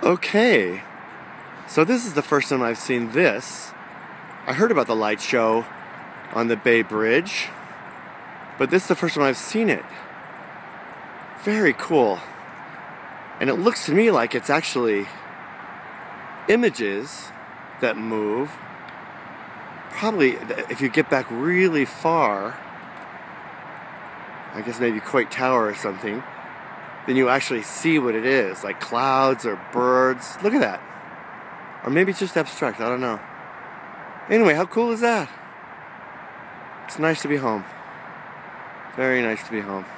Okay, so this is the first time I've seen this. I heard about the light show on the Bay Bridge, but this is the first time I've seen it. Very cool. And it looks to me like it's actually images that move. Probably, if you get back really far, I guess maybe Coit Tower or something, then you actually see what it is, like clouds or birds. Look at that. Or maybe it's just abstract, I don't know. Anyway, how cool is that? It's nice to be home. Very nice to be home.